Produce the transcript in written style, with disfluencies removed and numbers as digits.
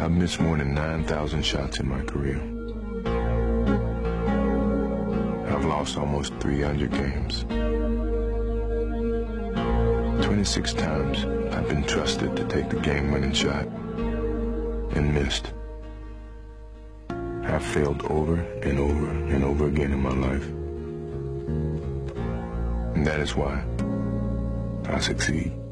I've missed more than 9,000 shots in my career. I've lost almost 300 games. 26 times I've been trusted to take the game-winning shot and missed. I've failed over and over and over again in my life. And that is why I succeed.